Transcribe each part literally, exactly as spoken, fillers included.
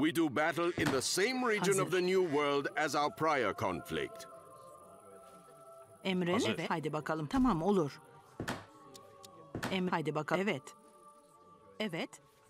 We do battle in the same region Hazır. of the New World as our prior conflict. Emrin, evet. Haydi bakalım. Tamam, olur. Emrin, haydi bakalım. Evet. Evet.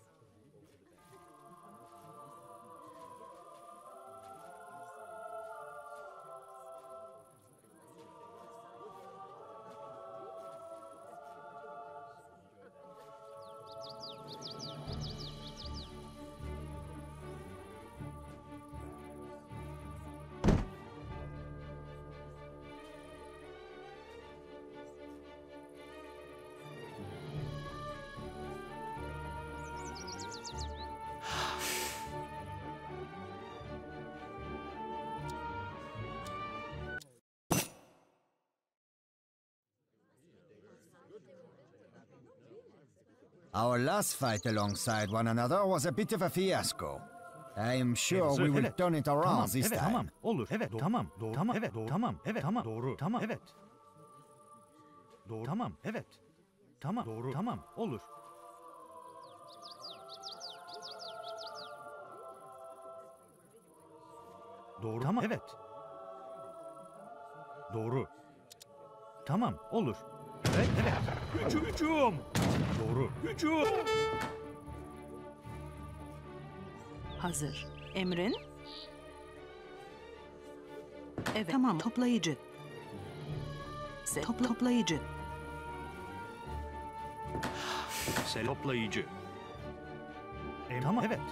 Our last fight alongside one another was a bit of a fiasco. I'm sure we will evet. turn it around Tamam, this evet, time. tamam, olur, evet, doğru, tamam, doğru, tamam, evet, doğru, tamam, evet, tamam, doğru, tamam, evet. Doğru, tamam, evet, tamam, doğru, tamam, olur. Doğru, tamam, evet. Doğru. Tamam, olur. Evet, evet. Hücum, hücum. Doğru. Hücum. Hazır. Emrin? Evet. Tamam, toplayıcı. Se topla toplayıcı. Sel toplayıcı. Em tamam, evet.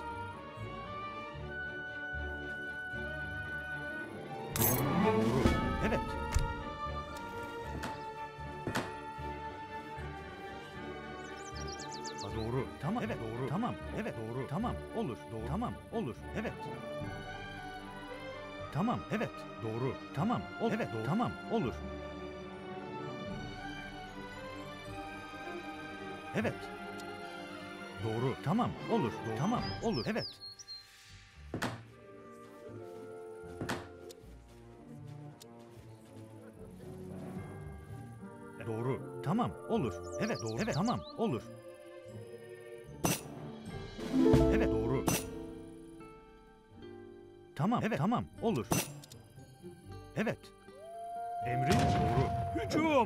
Doğru. Evet. Ha, doğru. Tamam. Evet, doğru. Tamam. Evet, doğru. Tamam. Olur. Doğru. Tamam. Olur. Evet. Tamam. Evet. Doğru. Tamam. Ol evet, doğru. Tamam. Olur. Evet. Doğru. Tamam. Olur. Doğru. Tamam. Olur. Evet. Doğru. Tamam. Olur. Evet. Doğru. Evet. Tamam. Olur. Evet. Doğru. Tamam. Evet. Tamam. Olur. Evet. Emrin doğru. Hücum!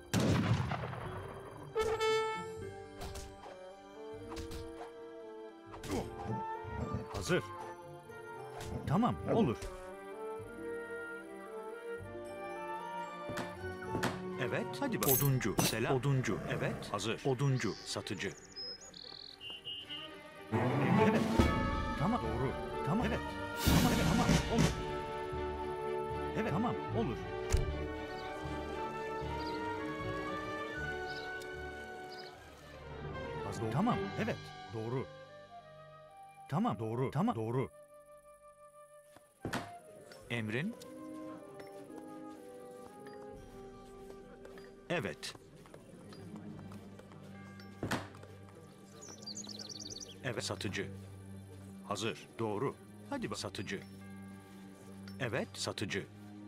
Hazır. Tamam. Olur. Evet, hadi bak. Oduncu, selam. Oduncu, evet. Hazır. Oduncu, satıcı. Evet. Tamam, doğru. Tamam, evet. Tamam, evet, tamam, olur. Evet, tamam, olur. Hazır. Tamam, evet, doğru. Tamam, doğru. Tamam, doğru. Emrin? Evet. Evet, satıcı. Hazır, doğru. Hadi bak, satıcı. Evet, satıcı.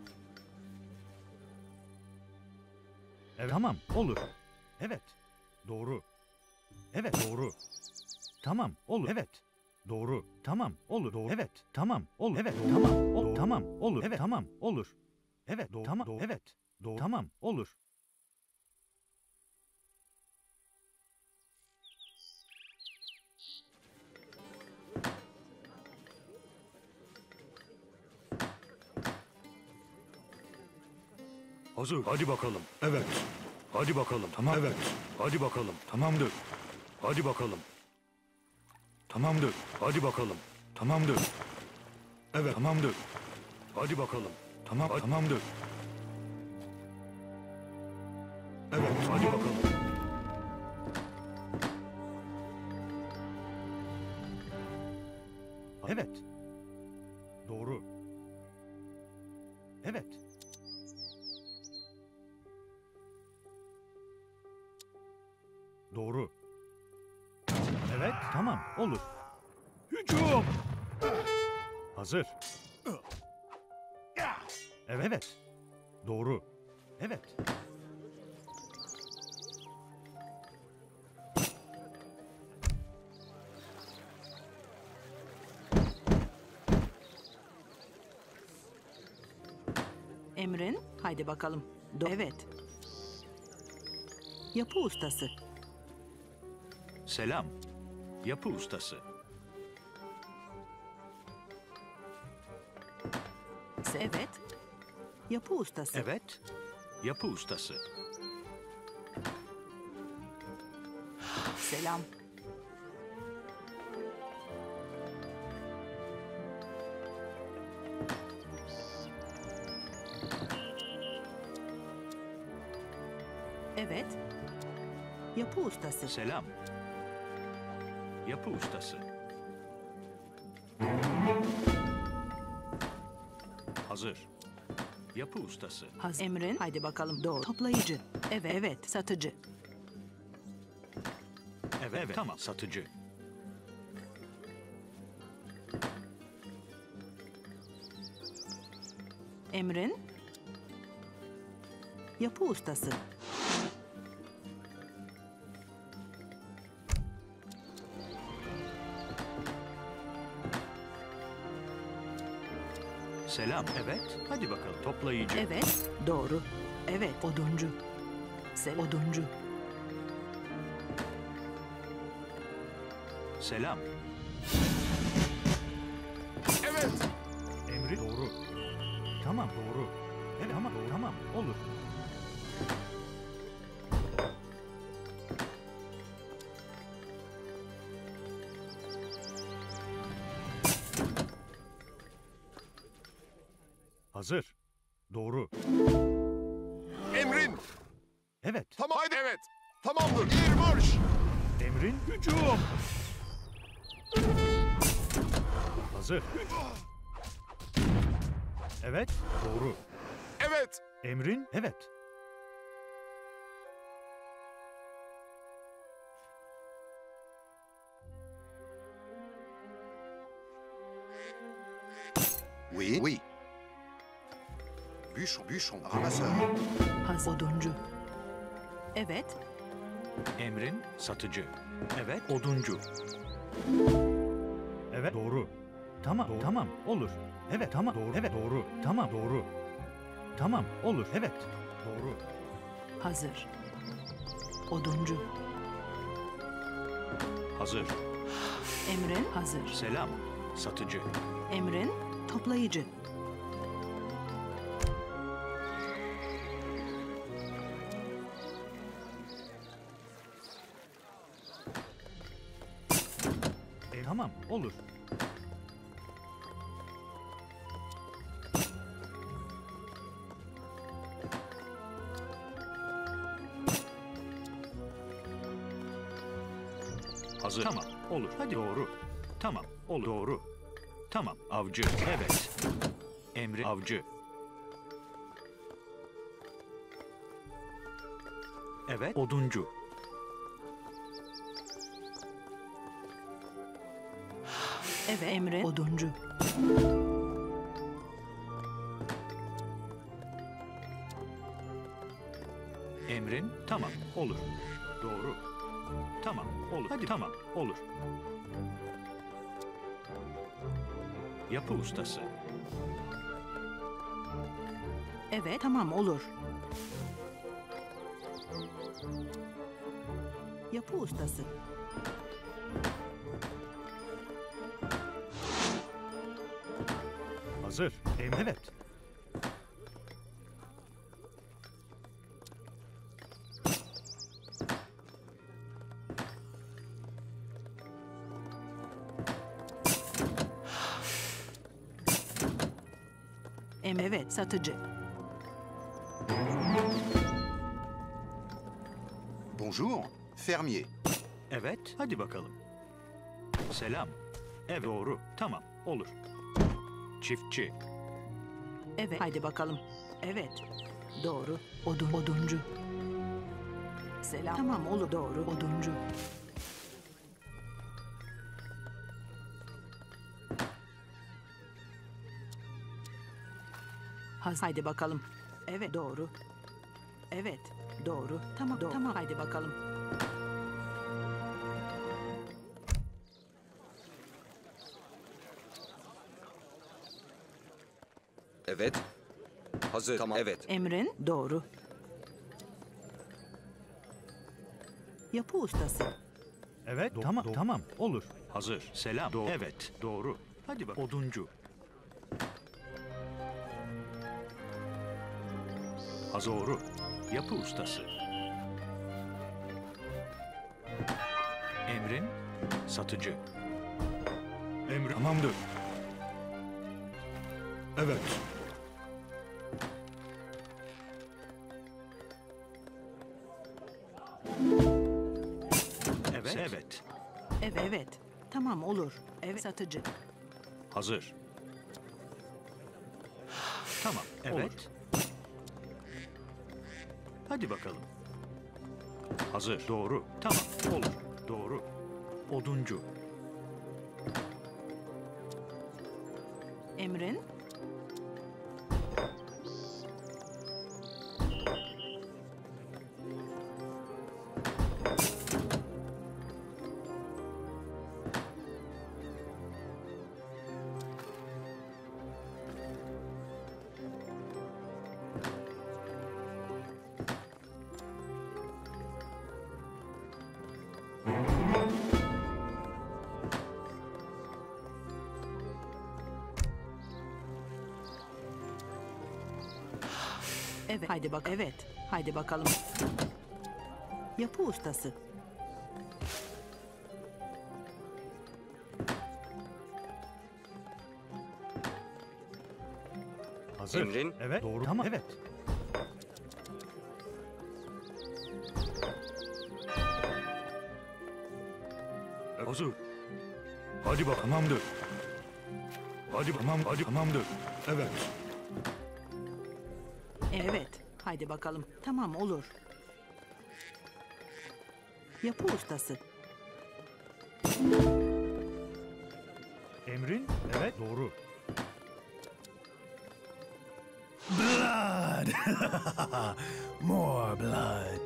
Evet. Tamam, olur. Evet, doğru. Evet, doğru. Tamam, olur. Evet, doğru. Tamam, olur. Doğru. Evet, tamam, olur. Evet, tamam, ol. Tamam, olur. Evet, tamam, olur. Evet, doğru. Tamam, doğru. Evet, doğru. Tamam, olur. Hazır. Hadi bakalım. Evet. Hadi bakalım. Tamam. Evet. Hadi bakalım. Tamamdır. Hadi bakalım. Tamamdır. Hadi bakalım. Tamamdır. Evet. Tamamdır. Hadi bakalım. Tamam. Tamamdır. Evet. Hadi bakalım. Evet. Doğru. Evet. Doğru. Evet, tamam, olur. Hücum! Hazır. Evet, evet. Doğru. Evet. Emrin, haydi bakalım. Do evet. Yapı ustası. Selam. Yapı ustası. Se evet. Yapı ustası. Evet. Yapı ustası. Selam. Evet. Yapı ustası. Selam. Yapı ustası. Hazır. Yapı ustası. Haz Emrin, haydi bakalım. Doğru. Toplayıcı. Evet, evet. Satıcı. Evet, evet. Tamam. Satıcı. Emrin. Yapı ustası. Selam. Evet. Hadi bakalım. Toplayıcı. Evet, doğru. Evet, oduncu. Sel oduncu. Selam. Evet. Emri doğru. Tamam doğru. Evet tamam doğru. Tamam olur. Hazır. Doğru. Emrin. Evet. Tamam. Haydi evet. Tamamdır. İyi marş. Emrin hücum. Hazır. Evet. Doğru. Evet. Emrin evet. Oui. Oui. Bûcheron, bûcheron, ramasseur. Haz oduncu. Evet, Emrin satıcı. Evet. Oduncu. Evet. Doğru. Tamam. Doğru. Tamam. Olur. Evet. Tamam. Doğru. Evet. Doğru. Tamam. Doğru. Tamam. Olur. Evet. Doğru. hazır. Oduncu. Hazır. Emrin hazır. Selam. Satıcı. Emrin toplayıcı. E, tamam. Olur. Hazır. Tamam. Olur. Hadi doğru. Tamam. Olur. Doğru. Tamam. Avcı. Evet. Emri avcı. Evet. Oduncu. Evet Emre oduncu. Emrin tamam. Olur. Doğru. Tamam. Olur. Hadi tamam. Olur. Yapı ustası. Evet tamam olur. Yapı ustası. Hazır. Em evet. Em evet satıcı. Bonjour, fermier. Evet. Hadi bakalım. Selam. Evet. Doğru. Tamam. Olur. Çiftçi. Evet haydi bakalım. Evet. Doğru. Odun oduncu. Selam. Tamam olur doğru oduncu. Haz haydi bakalım. Evet doğru. Evet doğru. Tamam doğru. Tamam haydi bakalım. Evet. Hazır. Tamam. Evet. Emrin doğru. Yapı ustası. Evet, do- tamam, do- tamam, olur. Hazır, selam, doğru. Evet, doğru. Hadi bak, oduncu. Hazır, doğru. Yapı ustası. Emrin, satıcı. Emrin, tamamdır. Evet. Evet, evet. Evet, evet. Tamam olur. Evet, satıcı. Hazır. Tamam, evet. Hadi bakalım. Hazır, doğru. Tamam, olur. Doğru. Oduncu. Emrin. Evet, haydi bak. Evet, haydi bakalım. Yapı ustası. Hazır. Emrin. Evet, doğru. Tamam, evet. Hazır. Hadi bak, tamamdır. Hadi tamam, hadi tamamdır. Evet. Evet, haydi bakalım. Tamam olur. Yapı ustası. Emrin, evet, doğru. Blood! More blood.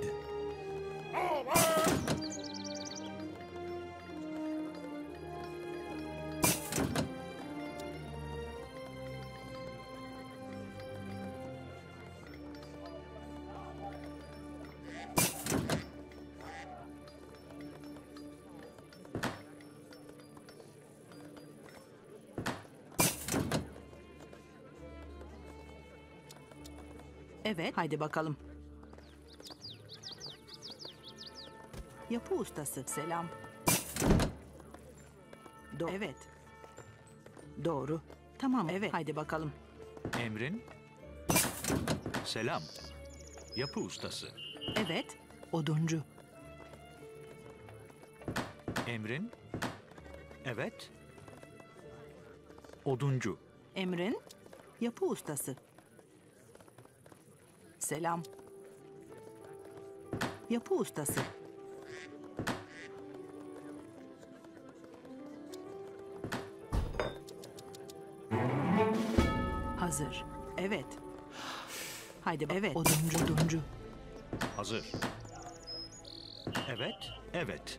Evet, haydi bakalım. Yapı ustası. Selam. Do evet. Doğru. Tamam, evet, haydi bakalım. Emrin, selam. Yapı ustası. Evet, oduncu. Emrin, evet. Oduncu. Emrin, yapı ustası. Selam. Yapı ustası. Hazır. Evet. Haydi bak. Evet. Oduncu, oduncu. Hazır. Evet, evet.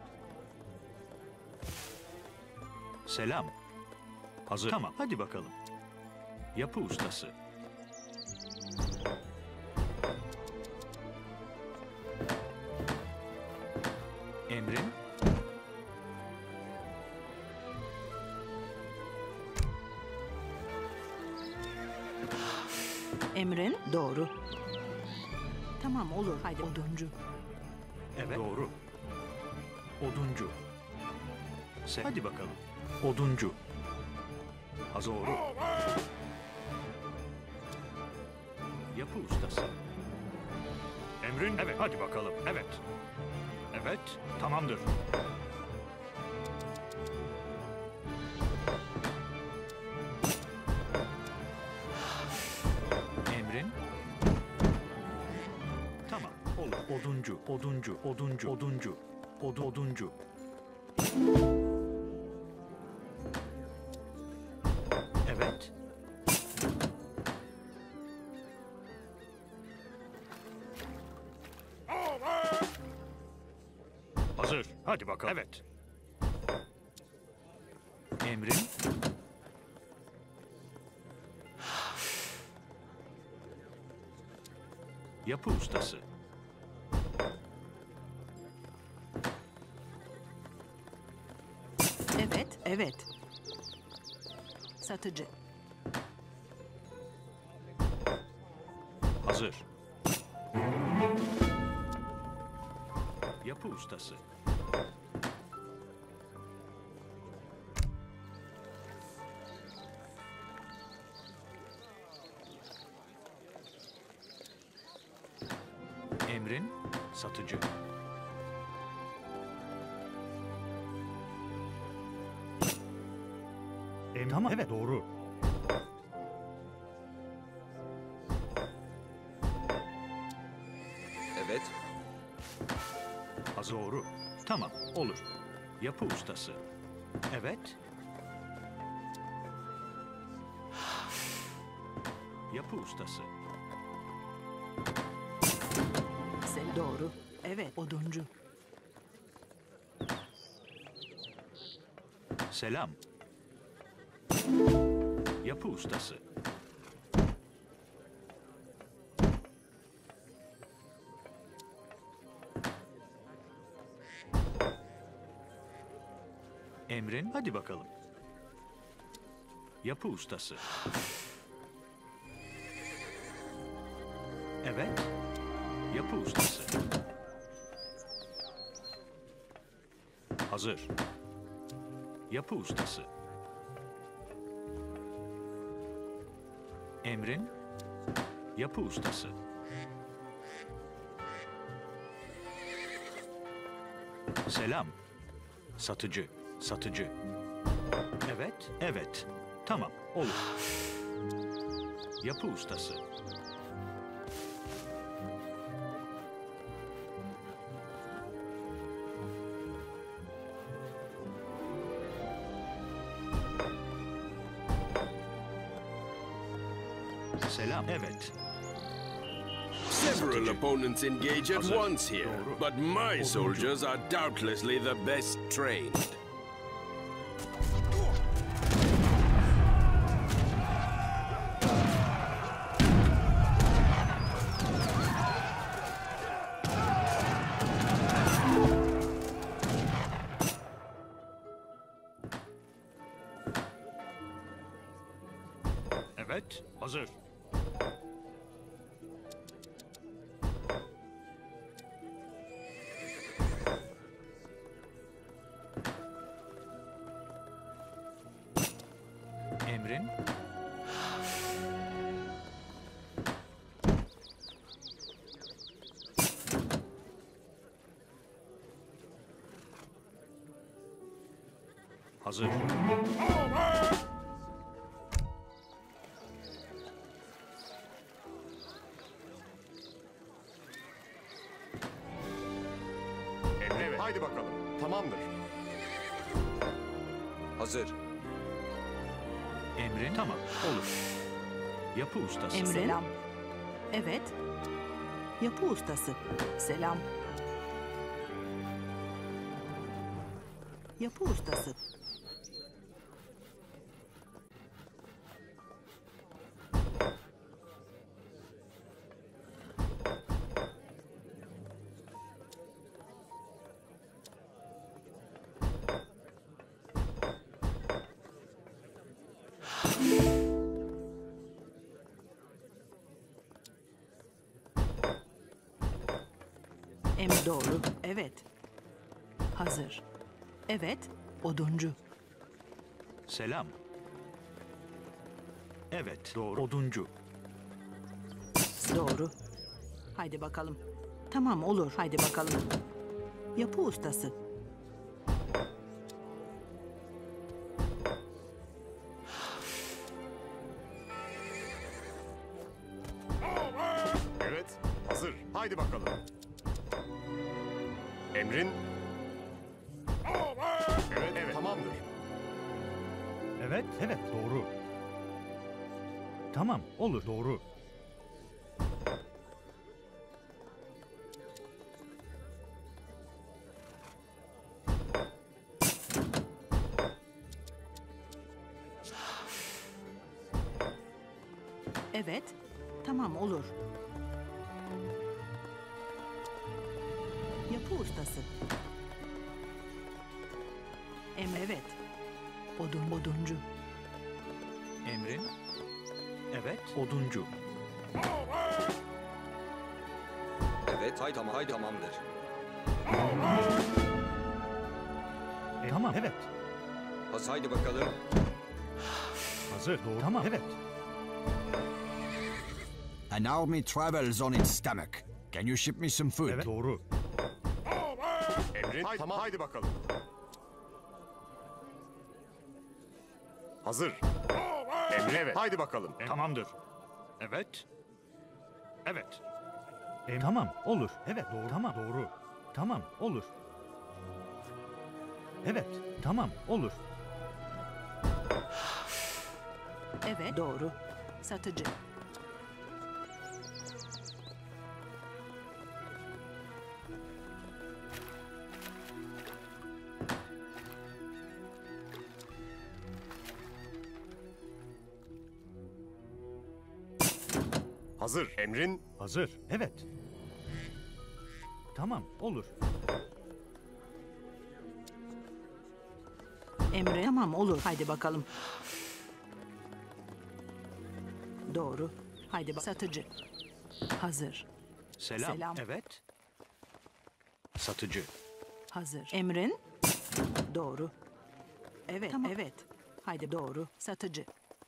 Selam. Hazır. Tamam, hadi bakalım. Yapı ustası. Emrin. Emrin doğru. Tamam olur. Haydi oduncu. Evet, doğru. Oduncu. Sen. Hadi bakalım. Oduncu. Hazır. Doğru. Yapı ustası. Emrin. Evet, hadi bakalım. Evet. Evet, tamamdır. Emrin. Tamam, olur. Oduncu, oduncu, oduncu, oduncu, odu, oduncu. Evet. Hazır. Hadi bakalım. Evet. Emrin. Yapı ustası. Evet, evet. Satıcı. Hazır. Yapı ustası. Emrin satıcı. Em tamam, evet doğru. Evet. Az doğru. Tamam, olur. Yapı ustası. Evet. Yapı ustası. Sen doğru. Evet, oduncu. Selam. Yapı ustası. Emrin, hadi bakalım. Yapı ustası. Evet. Yapı ustası. Hazır. Yapı ustası. Emrin. Yapı ustası. Selam. Satıcı. Satıcı. Evet, evet. Tamam, olur. Yapı ustası. Selam, evet. Several opponents engage at Hazır. once here, Doğru. but my Oduncu. soldiers are doubtlessly the best trained. Evet, hazır. Emrin. Hazır. Evet. Haydi bakalım. Tamamdır. Hazır. Emrin, tamam, olur. Yapı ustası. Emrin. Selam. Evet. Yapı ustası. Selam. Yapı ustası. Em doğru. Evet. Hazır. Evet. Oduncu. Selam. Evet, doğru. Oduncu. Doğru. Haydi bakalım. Tamam olur. Haydi bakalım. Yapı ustası. Evet. Hazır. Haydi bakalım. Emrin. Evet, evet. Tamamdır. Evet, evet, doğru. Tamam, olur, doğru. Evet. Tamam olur. Kapı ustası. Em evet. Odun oduncu. Emrin? Evet, oduncu. Evet, hay tamam, hay tamamdır. E, tamam, evet. Has haydi bakalım. Hazır, doğru. Tamam, evet. An army travels on its stomach. Can you ship me some food? Evet, doğru. Emrin. Haydi, tamam, haydi bakalım. Hazır. Emrin evet. Haydi bakalım. E, tamamdır. Evet. Evet. E, tamam, olur. Evet, doğru. Tamam, doğru. Tamam, olur. Evet, tamam, olur. Evet, doğru. Satıcı. Hazır. Emrin. Hazır. Evet. Tamam, olur. Emre tamam olur. Haydi bakalım. Doğru. Haydi bak. Satıcı. Hazır. Selam. Selam. Evet. Satıcı. Hazır. Emrin. Doğru. Evet, tamam. Evet. Haydi doğru. Satıcı.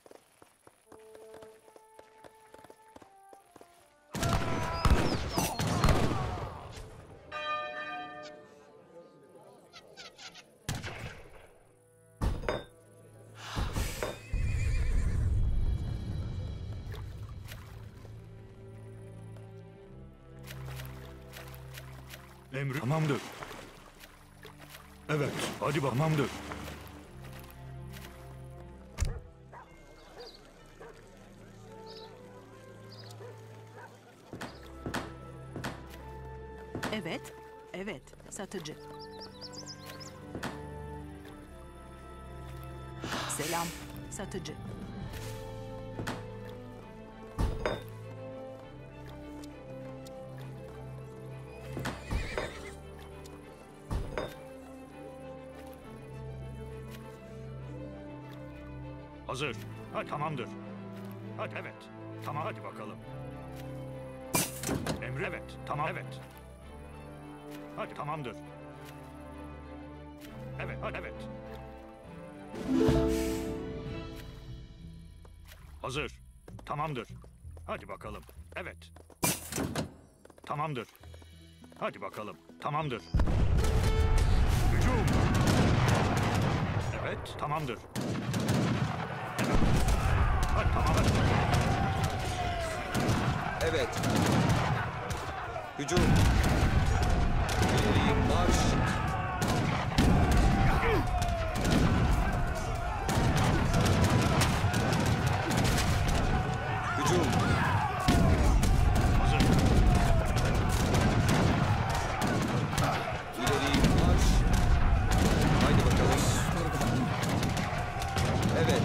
Emri. Tamamdır. Evet, hadi bak. Tamamdır. Evet. Evet. Satıcı. Selam. Satıcı. Hazır. Ha, tamamdır. Hadi evet. Tamam, hadi bakalım. Emri. Evet, tamam, evet. Hadi tamamdır. Evet, hadi evet. Hazır. Tamamdır. Hadi bakalım. Evet. Tamamdır. Hadi bakalım. Tamamdır. Hücum. Evet, tamamdır. Evet. Hadi tamam. Hadi. Evet. Hücum. İleri marş. Hücum. Hazır. İleri marş. Haydi bakalım. Evet.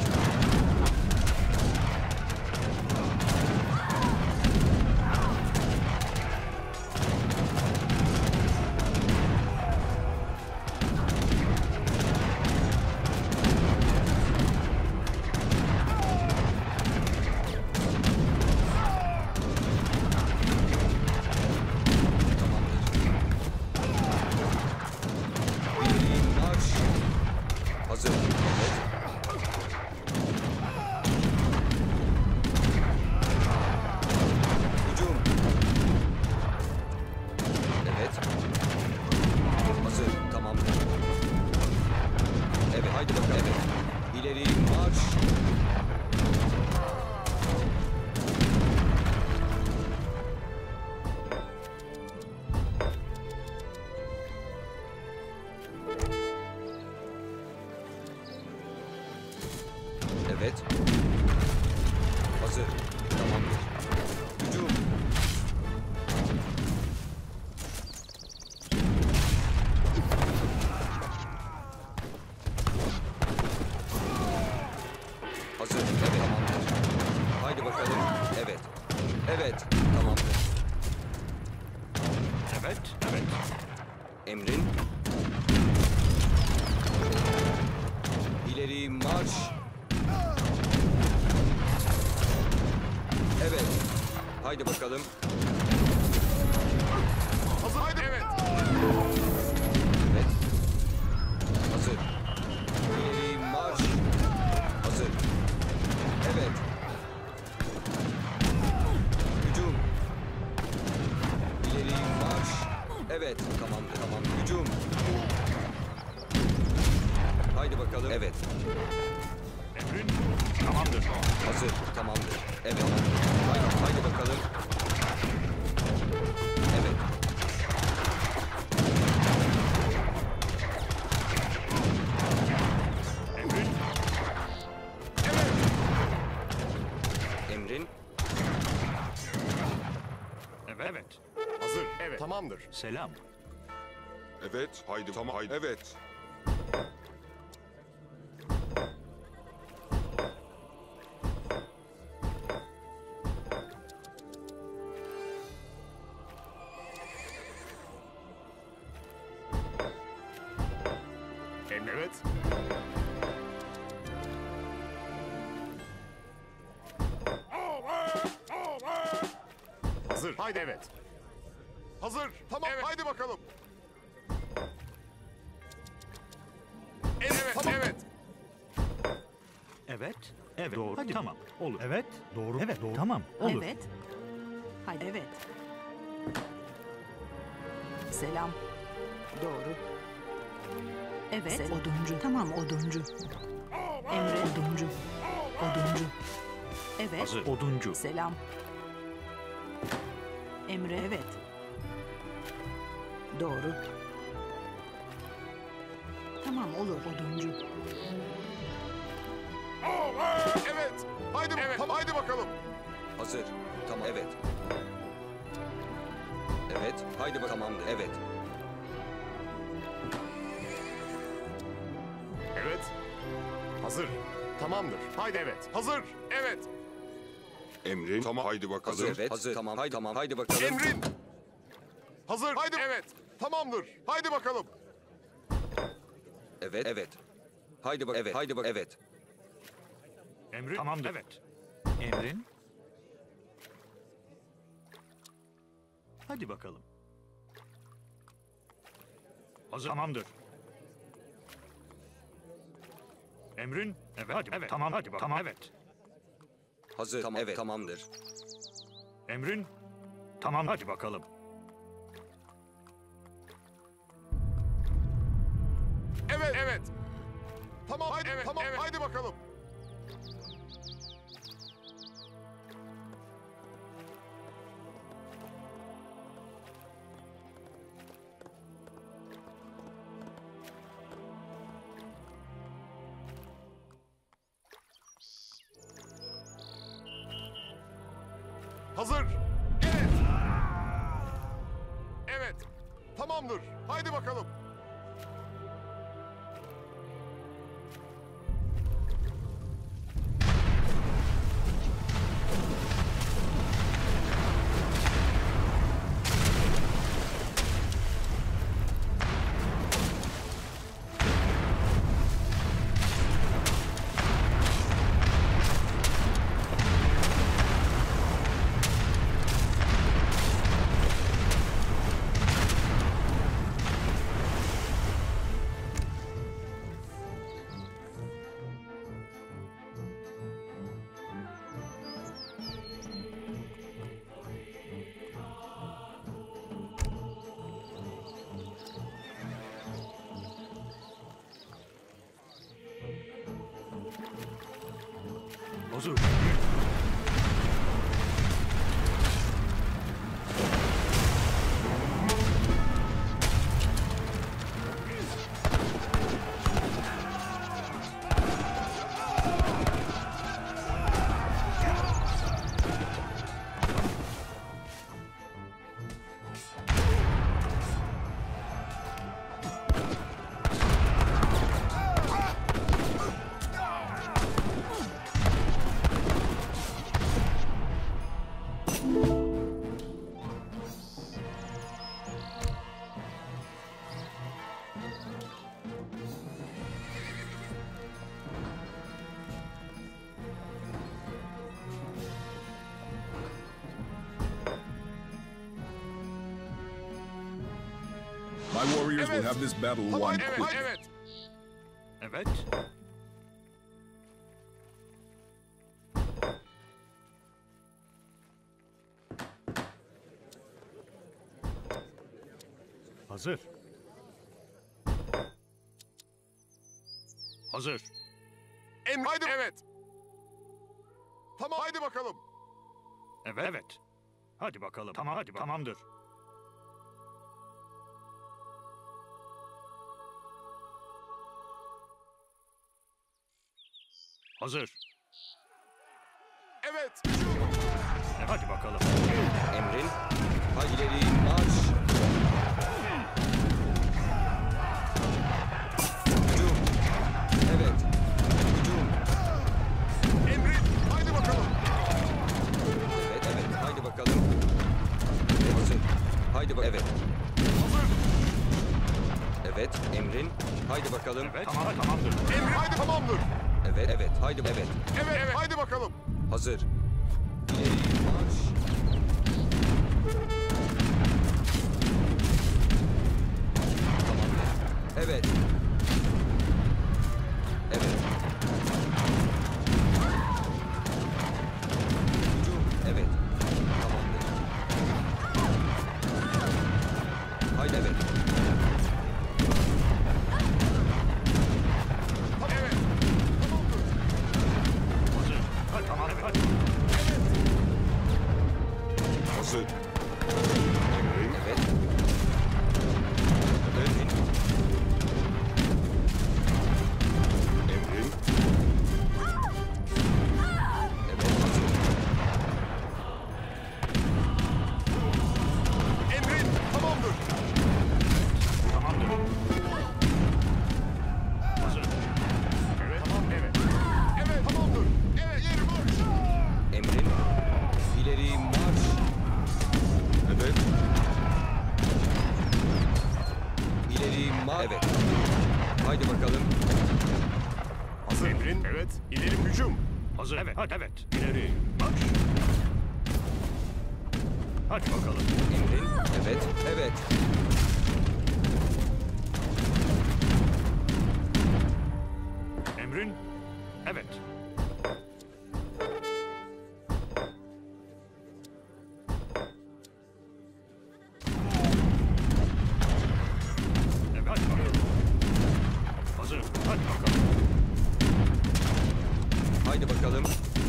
İleri marş. Hazır. Evet. Hücum. Evet. Hazır. Tamam. Evet. Haydi bakalım. Evet. İleri marş. Evet. Hazır. Tamamdır. Hücum. Hazır. Evet. Tamamdır. Haydi bakalım. Evet. Evet. Tamamdır. Evet, evet. Emrin. İleri marş. Evet. Haydi bakalım. Hazır. Haydi. Evet. Evet. Hazır. İleri marş. Hazır. Evet. Hücum. İleri marş. Evet. Tamamdır. Tamam. Hücum. Haydi bakalım. Evet. Emrin tamamdır. Hazır. Tamamdır. Evet. Haydi, haydi bakalım. Evet. Emrin Emrin. evet. Evet. Hazır. Evet. Tamamdır. Selam. Evet, haydi tamam, haydi. Evet. Emre evet. Hazır. Haydi evet. Hazır. Tamam. Evet. Haydi bakalım. Evet. Tamam. Evet. Evet. Evet. Doğru. Hadi tamam. Olur. Evet. Doğru. Evet. Doğru. Tamam. Olur. Evet. Haydi evet. Selam. Doğru. Evet. Sel- oduncu. Tamam oduncu. Emre oduncu. Oduncu. Evet. Hazır. Oduncu. Selam. Emre evet. Doğru. Tamam olur oduncu. Evet. Haydi. Evet. Tamam. Haydi bakalım. Hazır. Tamam. Evet. Evet. Haydi bakalım. Tamamdır. Evet. Evet. Hazır. Tamamdır. Haydi evet. Hazır. Evet. Emrin tamam, haydi bakalım. Hazır. Evet. Hazır. Tamam. Haydi tamam. Haydi bakalım. Emrin. Hazır. Haydi. Evet. Tamamdır. Haydi bakalım. Evet. Evet. Haydi bak. Evet. Haydi bak. Evet. Emrin tamamdır. Evet. Emrin. Hadi bakalım. Hazır. Tamamdır. Emrin. Evet. Hadi. Evet. Tamam. Hadi bakalım. Tamam. Evet. Hazır. Tamam. Evet. Tamamdır. Emrin. Tamam. Hadi bakalım. Evet. Evet. Tamam. Haydi. Evet. Tamam. Evet. Haydi bakalım. Hazır. Evet. Evet. Tamamdır. Haydi bakalım. Hazır. My warriors Evet. will have this battle Tamam, won evet, quickly. evet. Evet. Hazır. Hazır. Emrin. Haydi. Evet. Tamam, haydi bakalım. Evet. Evet. Hadi bakalım. Tamam, hadi bakalım. Tamamdır. Hazır. Evet. E, hadi bakalım. Emrin. Haydi ileri marş. Hücum. Evet. Hücum. Emrin. Haydi bakalım. Evet, evet. Haydi bakalım. Evet. Hazır. Haydi bakalım. Evet. Hazır. Evet. Emrin. Haydi bakalım. Evet. Tamam, tamamdır. Emrin. Haydi tamamdır. Evet, evet. Haydi. Evet. Evet, evet. Haydi bakalım. Hazır. İleri marş. Tamamdır. Evet. Evet. Hücum. Evet. Tamamdır. Haydi evet. Evet. Tamamdır. Hazır. Hadi, tamam, evet. Hadi. Hazır. Emrin. Evet. Emrin. Emrin. Evet. Hazır. Emrin. Tamamdır. Tamamdır. Hazır. Evet. Tamam, evet. Evet, tamamdır. Evet, yeri marş. Emrin. İleri marş. Evet. İleri marş. Evet. Haydi bakalım. Hazır. Emrin. Evet. İleri hücum. Hazır. Evet. Hadi, evet. İleri. Marş. Hadi bakalım. Emrin. Evet. Evet. Emrin. Evet. Evet, hadi bakalım. Hazır. Hadi bakalım. Haydi bakalım.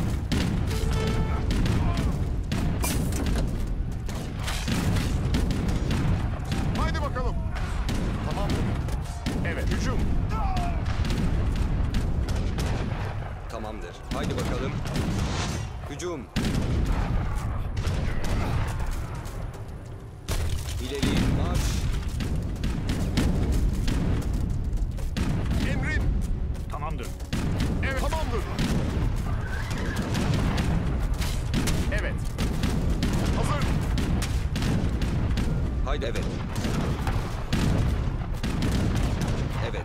Haydi bakalım. Tamamdır. Evet, hücum. Tamamdır. Haydi bakalım. Hücum. İleri marş. Emrin. Tamamdır. Evet, tamamdır. Evet. Hazır. Haydi evet. Evet.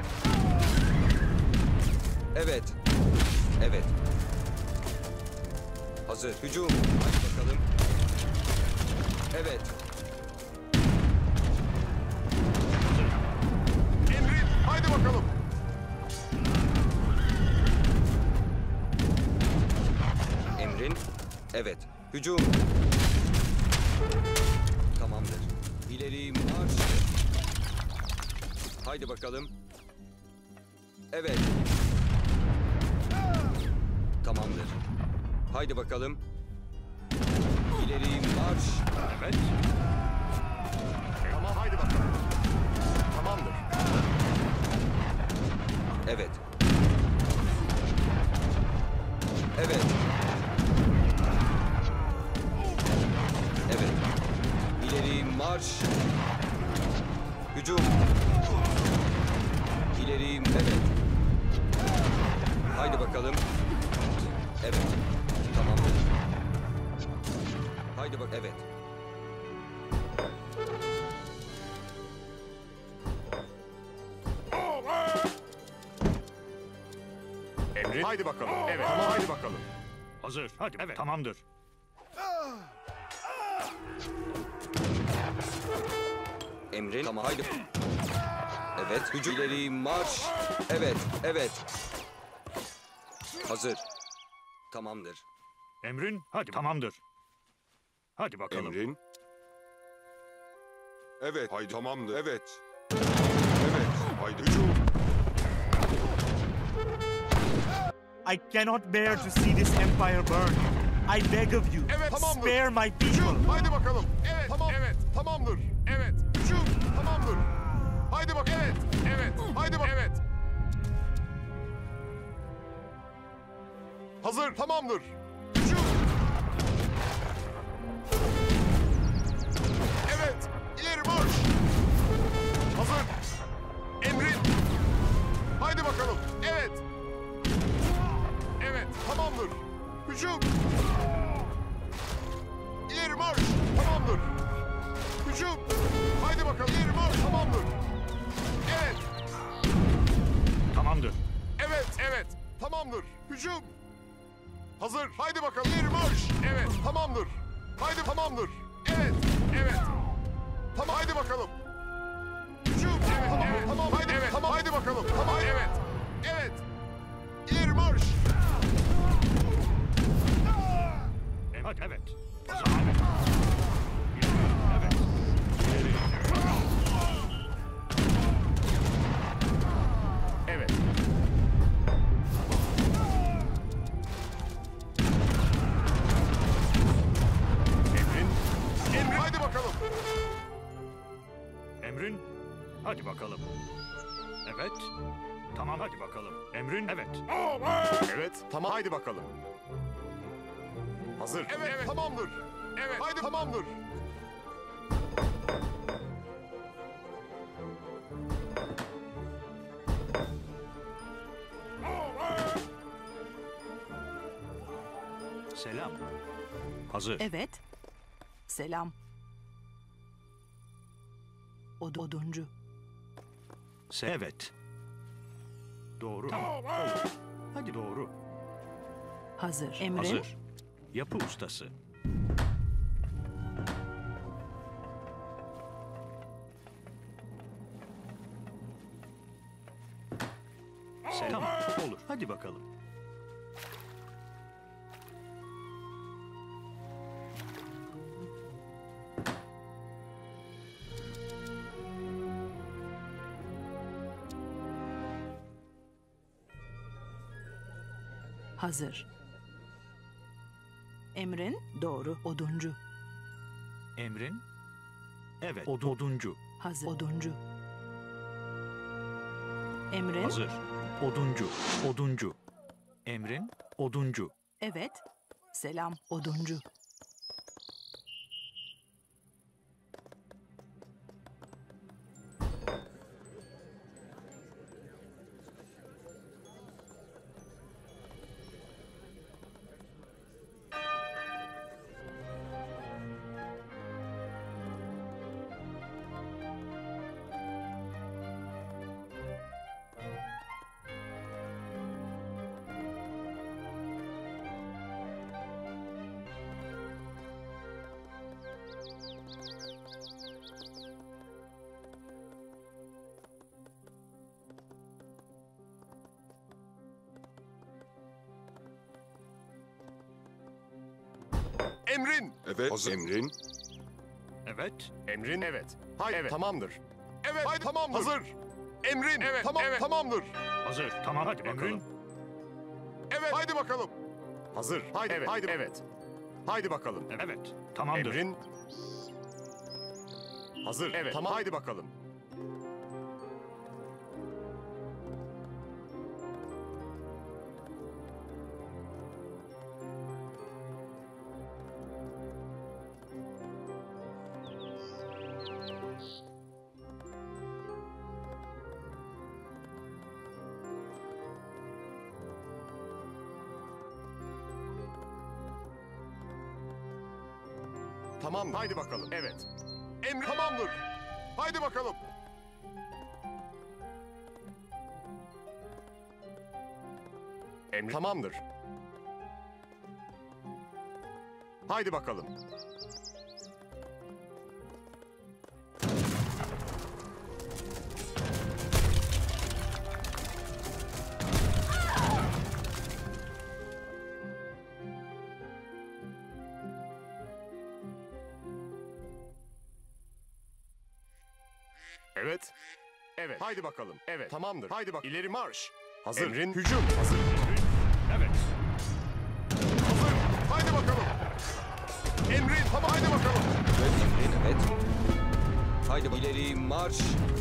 Evet. Evet. Hazır. Hücum. Haydi bakalım. Evet. Emrin. Haydi bakalım. Emrin. Evet. Hücum. Tamamdır. İleri marş. Haydi bakalım. Evet. Tamamdır. Haydi bakalım. İleri marş. Evet. Tamam, haydi bakalım. Tamamdır. Evet. Evet. Evet. İleri marş. Hücum. İleri evet. Haydi bakalım. Evet. Tamamdır. Haydi bak evet. Emrin. Haydi bakalım. Evet, tamam, haydi bakalım. Hazır. Hadi. Evet. Tamamdır. Emrin. Tamam. Haydi. Evet. Hücum. İleri marş. Evet. Evet. Hazır. Tamamdır. Emrin, hadi tamamdır. Hadi bakalım. Emrin. Evet. Haydi tamamdır. Evet. Evet. Haydi hücum. I cannot bear to see this empire burn. I beg of you, Evet, tamamdır. spare my people. Hücum. Haydi bakalım. Evet. Tamam. Evet. Tamamdır. Evet. Hücum. Tamamdır. Haydi bak. Evet. Evet. Haydi bak. Evet. Hazır. Tamamdır. Hücum. Evet. İleri marş. Hazır. Emrin. Haydi bakalım. Evet. Evet. Tamamdır. Hücum. İleri marş. Tamamdır. Hücum. Haydi bakalım. İleri marş. Tamamdır. Evet. Tamamdır. Evet. Evet. Tamamdır. Hücum. Hazır. Haydi bakalım. İleri marş. Evet. Tamamdır. Haydi tamamdır. Evet. Evet. Tamam. Haydi bakalım. Hücum. Evet. Tamam. Evet. Tamam. Haydi. Evet. Tamam. Haydi bakalım. Tamam. Evet. Evet. İleri marş. Em- Hadi evet. O zaman evet. Evet. Evet. Emrin, Emrin. Haydi bakalım. Emrin, hadi bakalım. Evet. Tamam hadi bakalım. Emrin, evet. Evet. Tamam. Haydi bakalım. Hazır. Evet. Evet. Tamamdır. Evet. Haydi tamamdır. Selam. Hazır. Evet. Selam. Od oduncu. Se evet. Doğru. Tamam. Olur. Hadi doğru. Hazır. Emrin. Hazır. Yapı ustası. Selam. Tamam. Olur. Hadi bakalım. Hazır. Emrin doğru oduncu. Emrin. Evet. Od oduncu. Hazır oduncu. Emrin. Hazır. Oduncu. Oduncu. Emrin. Oduncu. Evet. Selam oduncu. Emrin. Evet. Hazır. Emrin. Evet. Emrin. Evet. Haydi. Evet. Tamamdır. Evet. Haydi tamamdır. Hazır. Emrin. Evet. Tamam. Evet. Tamamdır. Hazır. Tamam hadi bakalım. Emrin. Evet. Haydi bakalım. Hazır. Haydi. Evet. Haydi. Evet. Haydi bakalım. Evet. Tamamdır. Emrin. Hazır. Evet. Tamam. Haydi bakalım. Tamam. Haydi bakalım. Evet. Emri tamamdır. Haydi bakalım. Emri tamamdır. Haydi bakalım. Evet. Evet. Haydi bakalım. Evet. Tamamdır. Haydi bak. İleri marş. Hazır. Emrin hücum. Hazır. Evet. Hazır. Haydi bakalım. Emrin tamam haydi bakalım. Evet, emrin, evet. Haydi bak- ileri marş.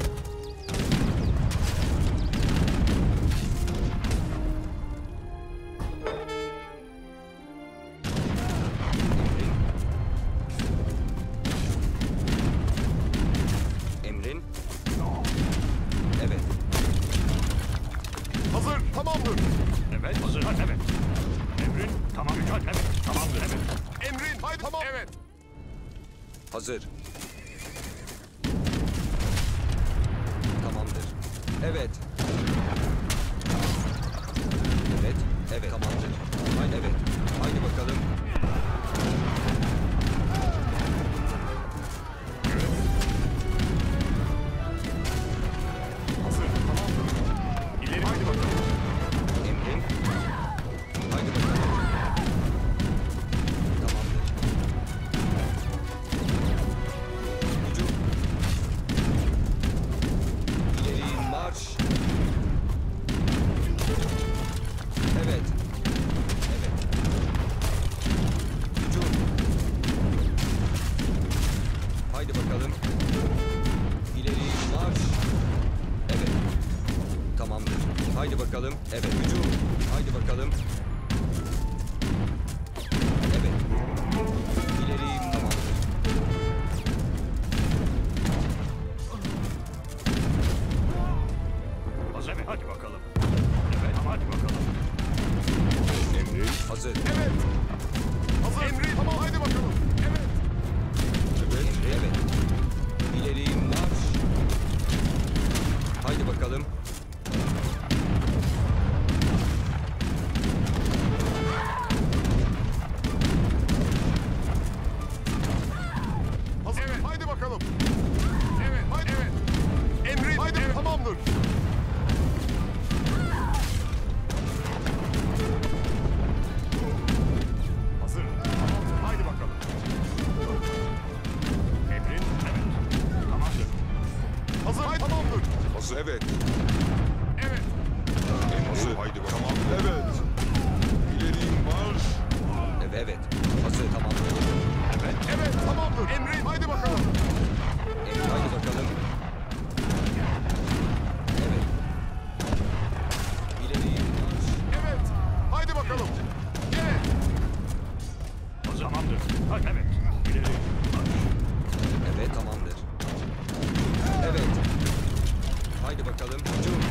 Emrin. Emrin. Evet. Hazır. Tamamdır. Evet. Hazır. Evet. Emrin. Tamam. Hadi. Evet. Tamamdır. Evet. Emrin haydi tamam. Evet. Hazır. Tamamdır. Evet. Evet. Evet. Tamamdır. Haydi evet. Haydi bakalım. Hazır. Tamamdır. İleri haydi bakalım. Emrin. Haydi bakalım. Tamamdır. Hücum. İleri marş. Evet. Evet. Hücum. Haydi bakalım. İleri marş. Evet. Tamamdır. Haydi bakalım. Evet. Hücum. Haydi bakalım. Evet. İleri tamamdır. Hazır. Evet. Hadi bakalım. Evet. Hadi bakalım. Emrin. Hazır. Evet. Hazır. Emrin tamam haydi bakalım. Evet. Evet. Evet. İleri marş. Haydi bakalım. Hazır. Evet. Haydi bakalım. Evet. Haydi evet. Emrin haydi evet. Tamamdır. Hazır. Tamamdır. Haydi bakalım. Emrin evet. Tamamdır. Hazır. Haydi tamamdır. Hazır. Evet. Evet. Hazır. Haydi bakalım. Evet. İleri marş. Evet. Evet. Hazır. Tamamdır. Evet. Evet tamamdır. Emrin haydi bakalım. Evet. Haydi bakalım. Evet. İleri marş. Evet. Haydi bakalım. Evet. Hazır. Tamamdır. Hadi. Evet. İleri. Marş. Evet. Tamamdır. Evet. Haydi bakalım. Hücum.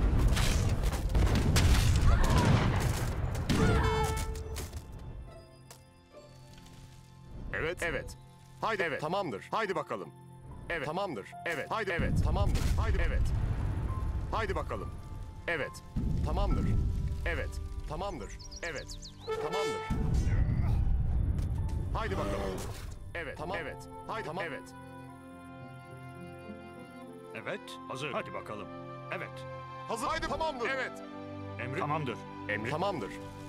Evet. Evet. Haydi evet. Tamamdır. Haydi bakalım. Evet. Tamamdır. Evet. Haydi evet. Tamamdır. Haydi evet. Haydi bakalım. Evet. Tamamdır. Evet. Tamamdır. Evet. Tamamdır. Haydi bakalım. Evet. Tamam. Evet. Haydi tamam. Evet. Evet. Hazır. Hadi bakalım. Evet. Hazır. Haydi tamamdır. Evet. Emri. Tamamdır. Emri. Tamamdır.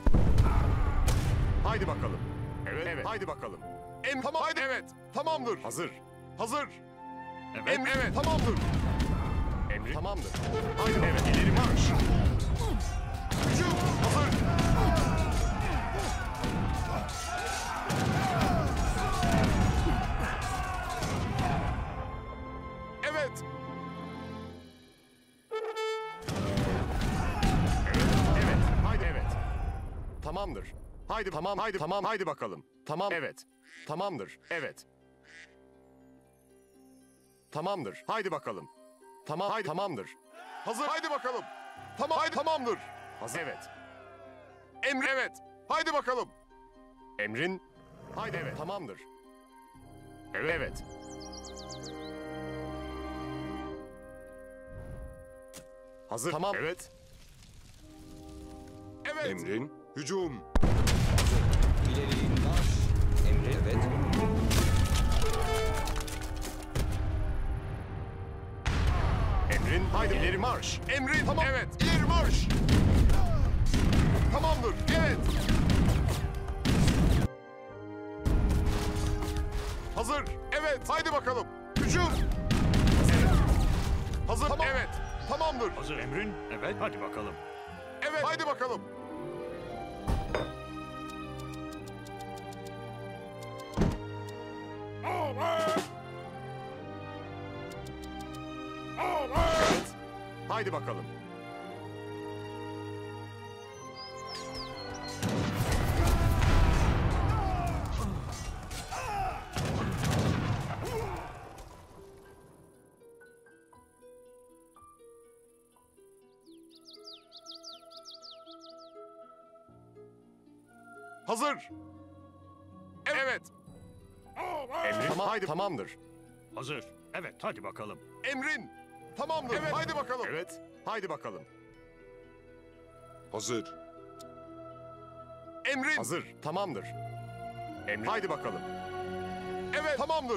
Haydi bakalım. Evet. Evet. Haydi bakalım. Em tamam. Haydi evet. Tamamdır. Hazır. Hazır. Evet. Emri. Evet. Tamamdır. Emri. Tamamdır. Haydi evet. İleri marş. Hücum. Hazır. Evet. Evet. Evet. Haydi evet. Tamamdır. Haydi tamam haydi tamam haydi bakalım. Tamam evet. Tamamdır. Evet. Tamamdır. Haydi bakalım. Tamam haydi tamamdır. Hazır. Haydi bakalım. Tamam haydi tamamdır. Hazır. Evet. Emri evet. Haydi bakalım. Emrin. Haydi evet. Tamamdır. Evet. Evet. Hazır. Tamam. Evet. Evet. Emrin. Hücum. İleri marş. Emri. Evet. Emrin. Haydi ileri marş. Emrin. Tamam. Evet. İleri marş. Tamamdır. Evet. Hazır. Evet. Haydi bakalım. Hücum. Evet. Hazır. Tamam. Evet. Tamamdır. Hazır emrin. Evet. Hadi bakalım. Evet. Haydi bakalım. Evet. Haydi bakalım. Hazır. Evet. Emrin. Tamam, haydi tamamdır. Hazır. Evet. Hadi bakalım. Emrin. Tamamdır. Evet. Haydi bakalım. Evet. Haydi bakalım. Hazır. Emrin. Hazır. Tamamdır. Emrin. Haydi bakalım. Evet. Tamamdır.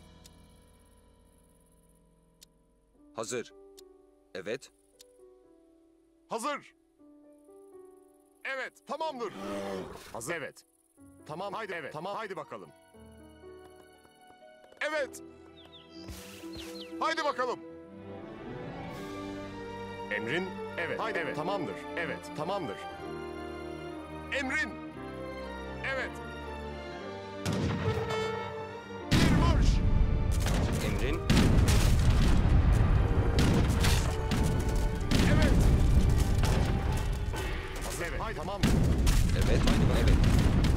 Hazır. Evet. Hazır. Evet. Tamamdır. Hazır. Evet. Tamam. Haydi. Evet. Tamam. Haydi bakalım. Evet. Haydi bakalım. Emrin. Evet. Haydi. Evet. Tamamdır. Evet. Tamamdır. Emrin. Evet. Bir marş. Emrin. Evet. Hazır. Evet. Haydi. Tamamdır. Evet. Haydi bak. Evet.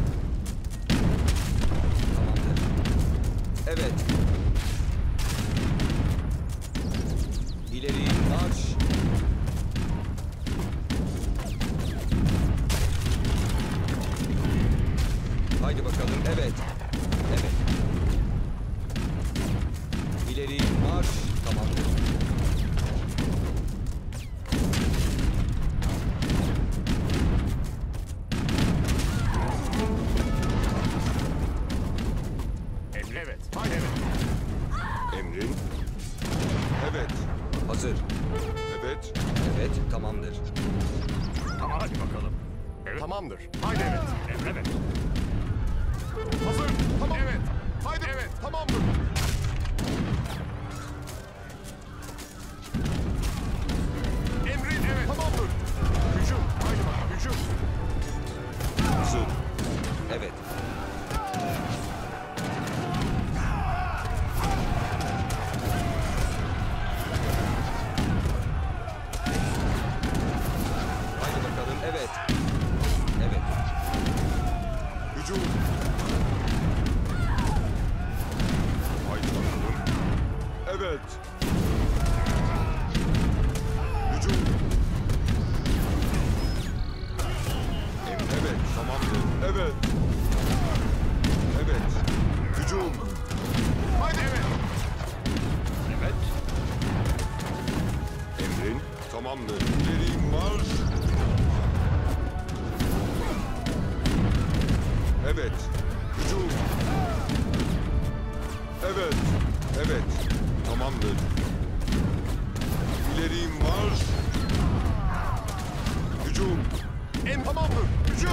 Tamamdır. Evet. İleri marş. Haydi bakalım. Evet. Evet. İleri marş. Tamamdır. Emrin. Evet. Haydi. Evet. Emrin. Evet. Hazır. Evet. Evet. Tamamdır. Tamam. Hadi bakalım. Evet. Tamamdır. Haydi. Evet. Emre evet. Hazır. Tamam. Evet. Haydi. Evet. Tamamdır. Emrin. Evet. Tamamdır. Hücum. Haydi bakalım. Hücum. Hazır. Evet. Haydi bakalım. Evet. Evet. Hücum. Haydi bakalım. Evet. Hücum. Em- Evet. Tamamdır. Evet. Evet. Hücum. Haydi. Evet. Evet. Emrin. Tamamdır. İleri marş. Evet. Hücum. Evet. Evet. Tamamdır. İleri marş. Hücum. Em tamamdır. Hücum.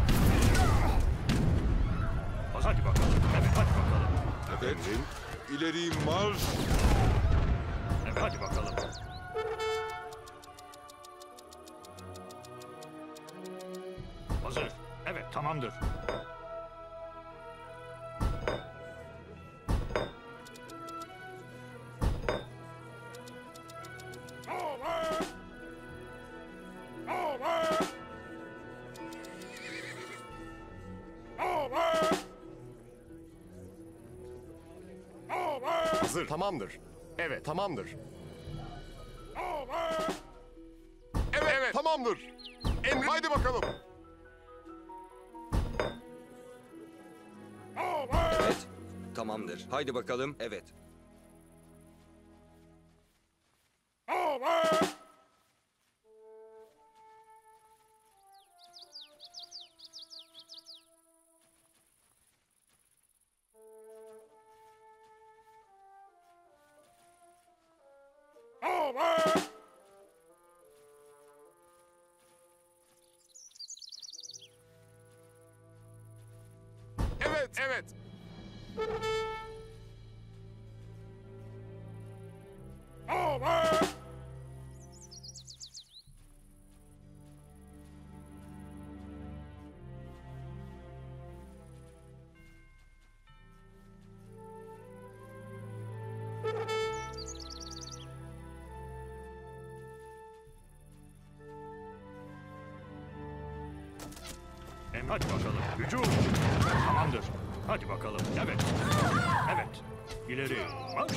Hazır. Hadi bakalım. Evet. Hadi bakalım. Evet. Emrin. İleri marş. Evet. Hadi bakalım. Hazır. Evet. Tamamdır. Hazır. Tamamdır. Evet. Tamamdır. Evet. Evet. Tamamdır. Emrin. Haydi bakalım. Evet. Tamamdır. Haydi bakalım. Evet. Evet. Evet. Evet. Em hadi bakalım. Hücum. Tamamdır. Hadi bakalım. Evet. Evet. İleri. Marş.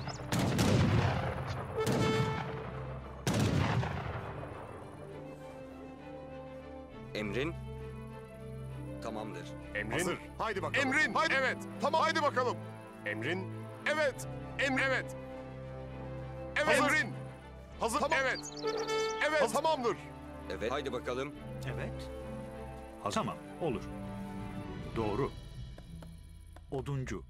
Emrin tamamdır. Emrin. Hazır. Haydi bakalım. Emrin. Haydi. Evet. Tamam. Haydi bakalım. Emrin. Evet. Em evet. Evet. Hazır. Emrin. Hazır. Tamam. Evet. Evet. Hazır. Tamamdır. Evet. Haydi bakalım. Evet. Hazır. Tamam. Olur. Doğru. Oduncu.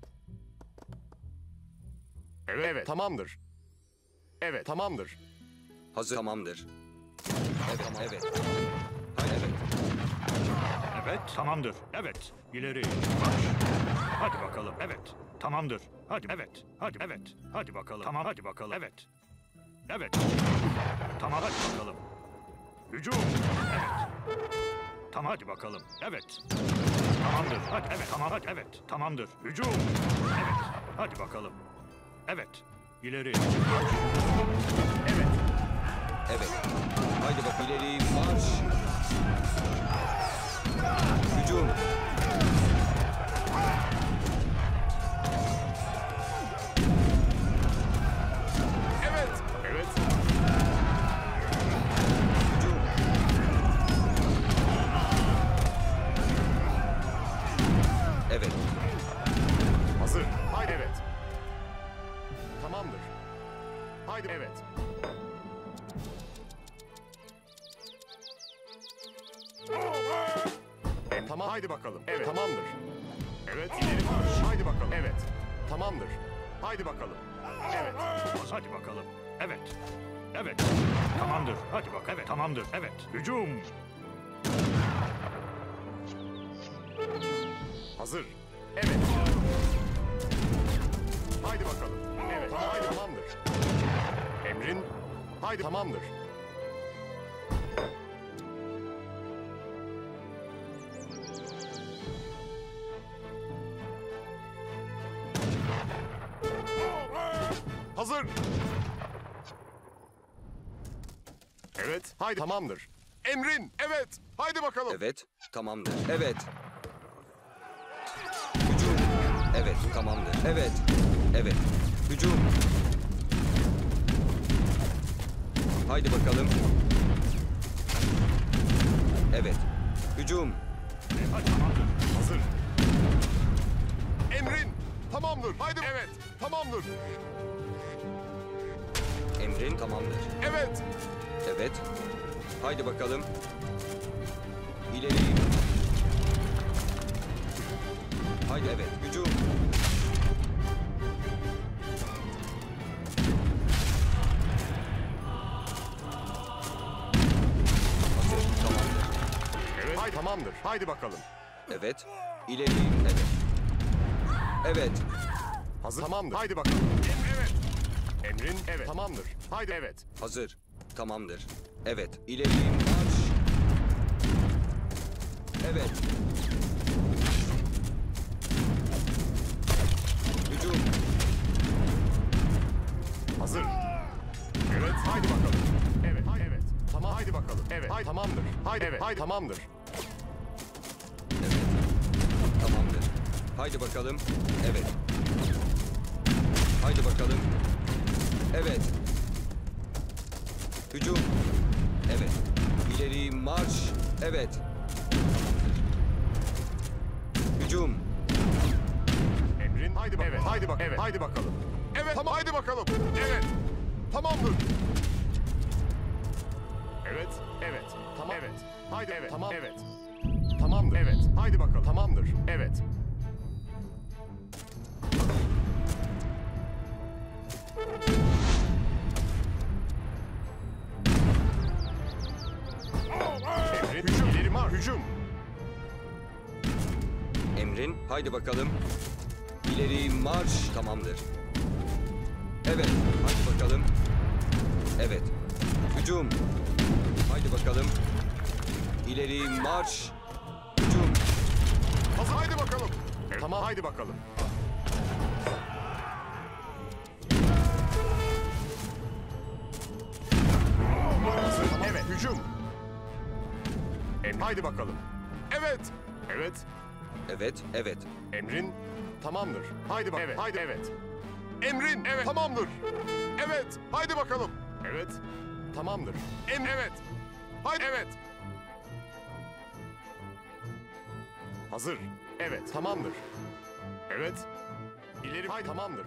Evet. Evet. Tamamdır. Evet. Tamamdır. Hazır. Tamamdır. Evet. Evet. Haydi evet. Evet. Tamamdır. Evet. İleri. Marş. Hadi bakalım. Evet. Tamamdır. Hadi. Evet. Hadi. Evet. Hadi bakalım. Tamam. Hadi bakalım. Evet. Evet. Tamam. Hadi bakalım. Hücum. Evet. Tamam. Hadi bakalım. Evet. Tamamdır. Hadi. Evet. Tamam. Hadi. Evet. Tamamdır. Hücum. Evet. Hadi bakalım. Evet. İleri. Marş. Evet. Evet. Haydi bak ileri marş. Hücum. Evet. Evet. Hücum. Evet. Hazır. Haydi evet. Tamamdır. Haydi evet. Em, tamam haydi bakalım. Evet. Tamamdır. Evet. İleri marş. Haydi bakalım. Evet. Tamamdır. Haydi bakalım. Evet. Hadi bakalım. Evet. Evet. Tamamdır. Hadi bak. Evet. Tamamdır. Evet. Hücum. Hazır. Evet. Haydi bakalım. Evet. Tamam, haydi tamamdır. Emrin. Haydi tamamdır. Hazır. Evet. Haydi tamamdır. Emrin. Evet. Haydi bakalım. Evet. Tamamdır. Evet. Hücum. Evet. Tamamdır. Evet. Evet. Hücum. Haydi bakalım. Evet. Hücum. Hadi tamamdır. Hazır. Emrin. Tamamdır. Haydi. Evet. Tamamdır. Emrin tamamdır. Evet. Evet. Haydi bakalım. İleri. Haydi evet. Hücum. Hazır. Tamamdır. Evet. Haydi tamamdır. Haydi bakalım. Evet. İleri. Evet. Evet. Hazır. Tamamdır. Haydi bakalım. Em evet. Emrin. Evet. Tamamdır. Haydi evet. Hazır. Tamamdır. Evet. İleri marş. Evet. Hücum. Hazır. Evet. Haydi bakalım. Evet. Haydi evet. Tamam. Haydi bakalım. Evet. Haydi tamamdır. Haydi evet. Haydi tamamdır. Evet. Tamamdır. Haydi bakalım. Evet. Haydi bakalım. Evet. Hücum. Evet. İleri marş. Evet. Hücum. Emrin. Haydi bakalım. Evet. Haydi bak. Evet. Haydi bakalım. Evet. Tamam. Haydi bakalım. Evet. Tamamdır. Evet. Evet. Tamam. Evet. Haydi evet. Tamam. Evet. Tamamdır. Evet. Haydi bakalım. Tamamdır. Evet. Emrin. Hücum. İleri marş. Hücum. Emrin. Haydi bakalım. İleri marş. Tamamdır. Evet. Haydi bakalım. Evet. Hücum. Haydi bakalım. İleri marş. Hücum. Hazır. Haydi bakalım. Evet. Tamam. Haydi bakalım. Hazır. Evet. Hücum. Emrin. Haydi bakalım. Evet. Evet. Evet, evet. Emrin tamamdır. Haydi bak. Evet. Haydi evet. Emrin evet tamamdır. Evet. Haydi bakalım. Evet. Tamamdır. Em evet. Haydi evet. Hazır. Evet. Tamamdır. Evet. İleri haydi tamamdır.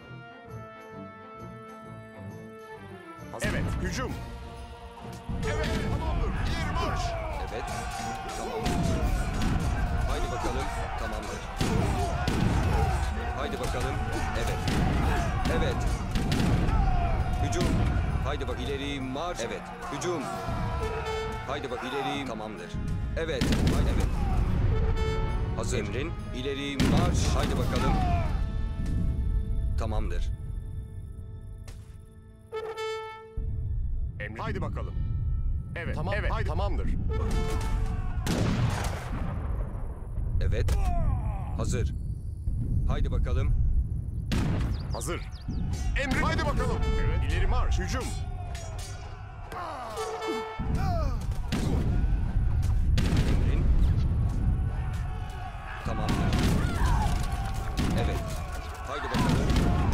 Hazır. Evet. Hücum. Evet. Tamamdır. İleri marş. Evet. Tamamdır. Haydi bakalım. Tamamdır. Haydi bakalım. Evet. Evet. Hücum. Haydi bak ileri marş. Evet. Hücum. Haydi bak ileri tamamdır. Evet. Haydi evet. Hazır. Emrin. İleri marş. Haydi bakalım. Tamamdır. Emrin. Haydi bakalım. Evet. Tamam. Evet. Haydi tamamdır. Evet. Hazır. Haydi bakalım. Hazır. Emrin. Haydi bakalım. Evet. İleri marş. Hücum. Emrin. Tamamdır. Evet. Haydi bakalım.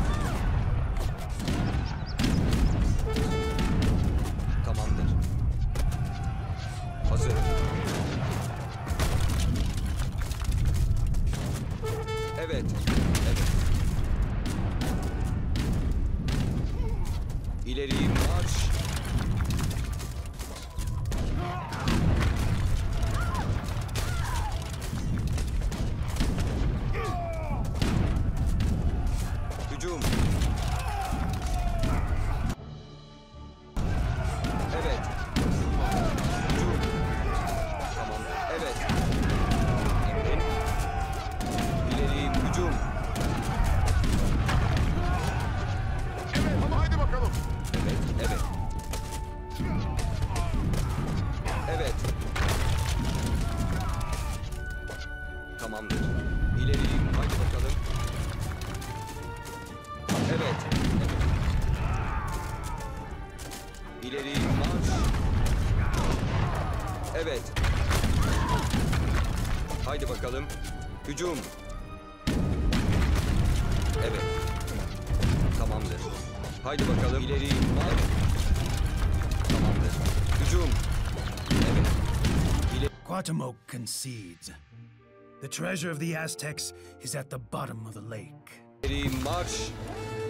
Tamamdır. Hazır. Evet. Evet. İleri marş. Hücum. Evet. Hücum. Tamam. Evet. Emrin. İleri hücum. Evet. Ama haydi bakalım. Evet. Evet. Evet. Tamamdır. İleri haydi bakalım. Evet. Evet. İleri marş. Evet. Haydi bakalım. Hücum. Evet. Tamamdır. Haydi bakalım. İleri marş. Tamamdır. Hücum. Evet. İleri. Cuauhtémoc concedes. The treasure of the Aztecs is at the bottom of the lake. İleri marş.